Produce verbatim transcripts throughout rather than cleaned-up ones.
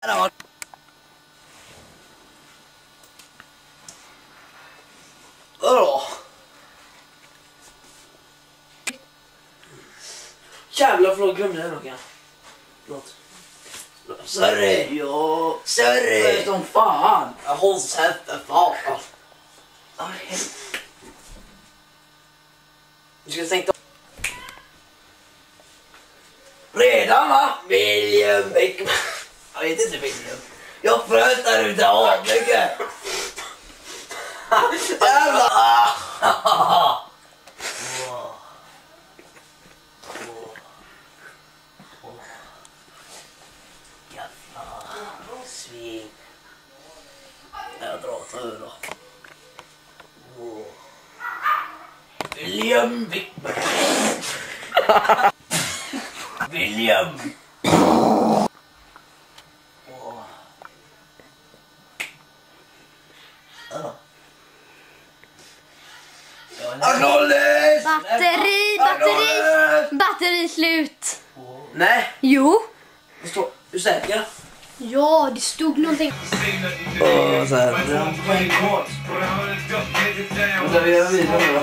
Åh! Jävlar, förlåt, glömde jag något. Förlåt. Sorry! Ja, Sorry! vad är det som fan? Jag håller käften, fan! Du ska tänka... Redan va? William Beckman. Jag vet inte William. Jag fröstar ut av mycket. Jävlar! Sving. Jag drar ett öl då. William Beckman. William. Acknowledge! Batteri, batteri, batteri slut. Nej, Jo. det står, du säker? Ja, det stod någonting. Åh, så här. Vänta, vi gör vidare nu då.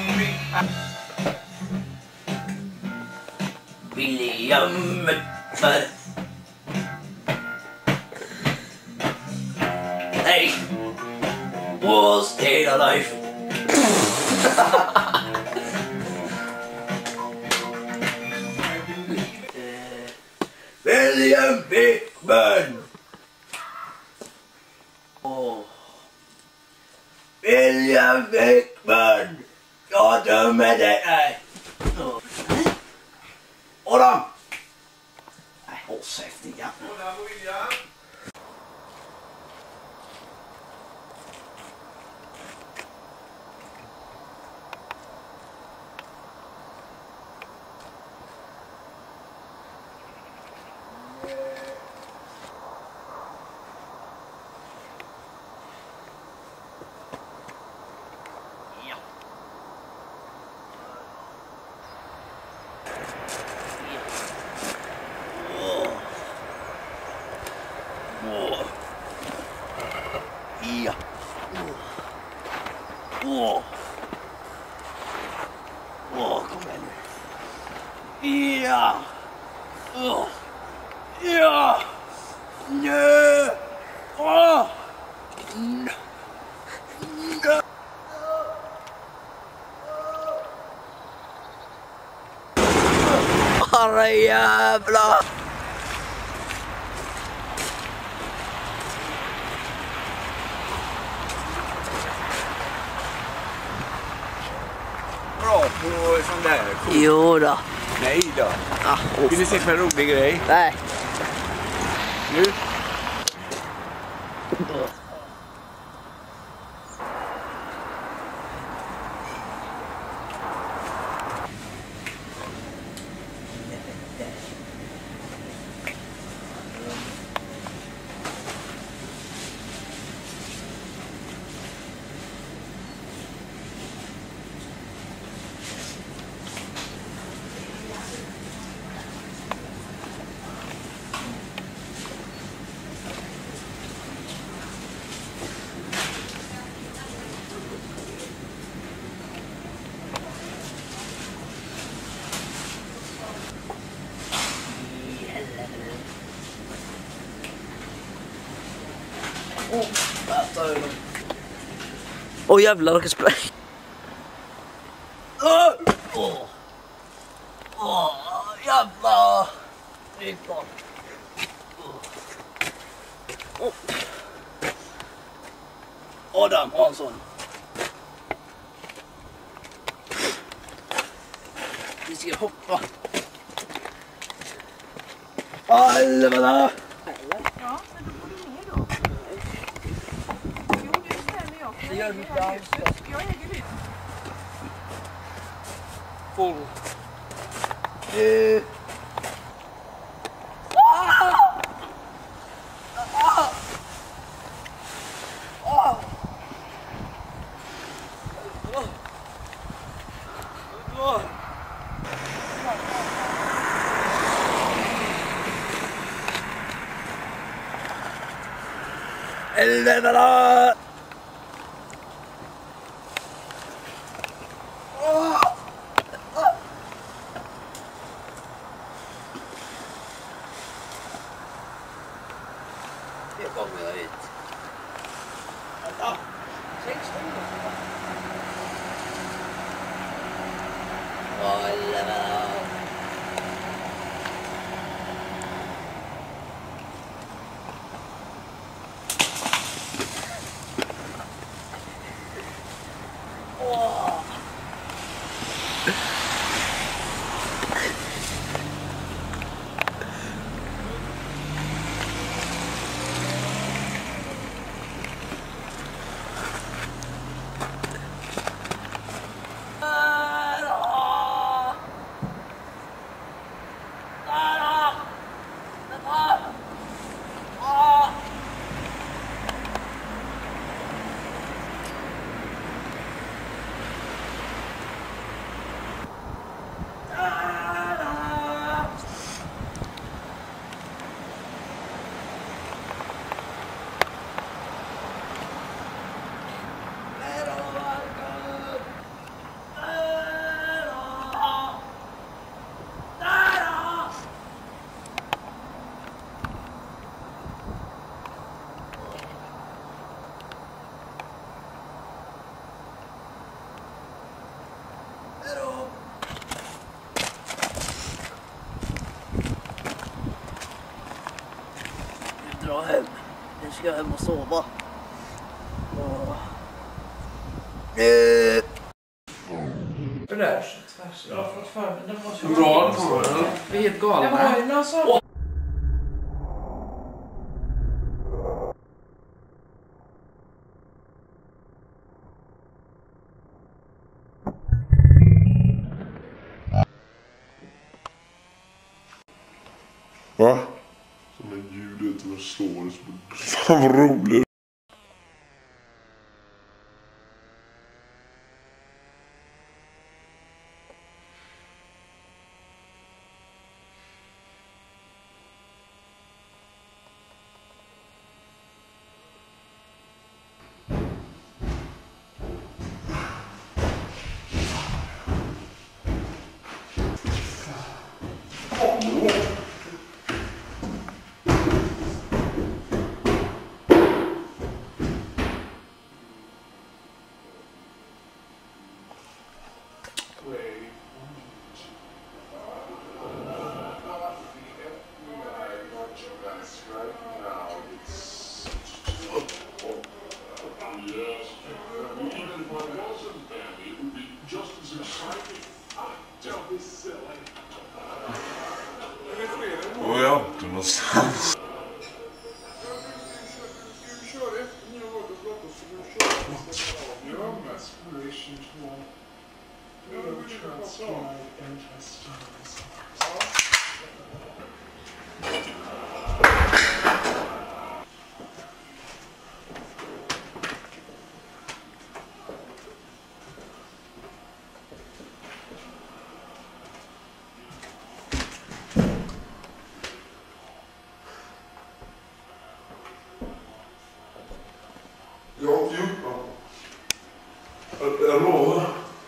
William för. Nej. Was hela life. William Beckman. Oh. William Beckman. Jag dömer dig. Nej. Adam. Nej, håll käften igen. Ja. Åh. Åh, kom igen nu. Ja. Åh. Ja. Nö. Åh. Nö. Nö. Herre jävlar. bra på sån där. Jo då. Nej då. Ah, Vill ni se på en rolig grej? nej. Nu. Åh oh, jävlar, vilken spray. Åh, oh. oh, jävlar. Det är bra. Oh. Adam Hansson. Vi ska hoppa. Helvete. Ja, men då går du ner då. Jo, nu ställer jag. Det gör mitt ansvar. Jag äger huset. Full. Eh. Helvete då! Det kommer jag hit. Vänta! sexton. Helvete då! Dra hem. Nu ska jag hem och sova. Åh. Nu! Det där. Jag har fått för mig. Den var så Bra på den. Vi är helt Det var galna. ju någon som... Va? Som en ljudet och slår som... Fan vad roligt. Var är Anton någonstans? Jag har inte gjort något. Jag lovar.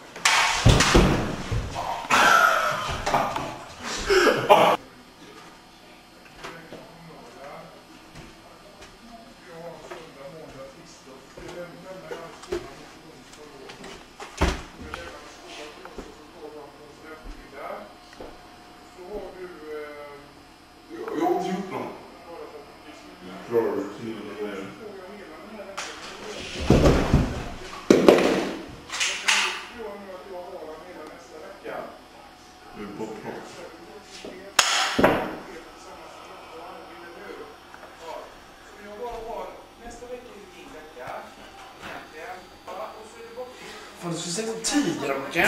Jag har inte gjort något. Klarar du till det? Du är på plats. Fan, du ska säga tio Rocke.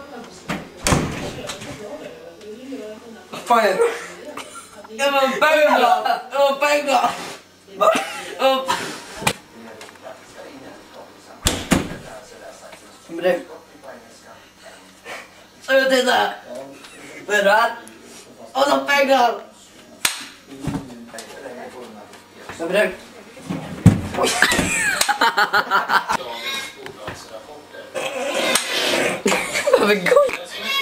Vad fan är det? Jag var bög! pengar! Upp pengar! Upp! Men du. Ut inte! Vet du vad? Och så pengar! Men du. Vad gott!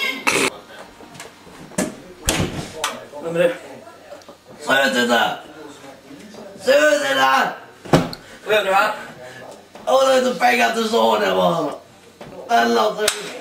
Men du. Ut inte! Ut inte! Vet du vad? Och så pengar till sonen bara. Eller